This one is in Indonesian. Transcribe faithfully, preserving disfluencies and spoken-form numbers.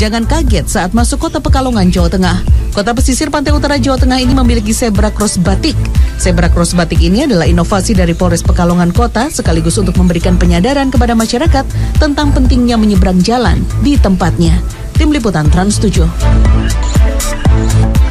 Jangan kaget saat masuk kota Pekalongan, Jawa Tengah. Kota pesisir pantai utara Jawa Tengah ini memiliki zebra cross batik. Zebra cross batik ini adalah inovasi dari Polres Pekalongan Kota sekaligus untuk memberikan penyadaran kepada masyarakat tentang pentingnya menyeberang jalan di tempatnya. Tim Liputan Trans tujuh.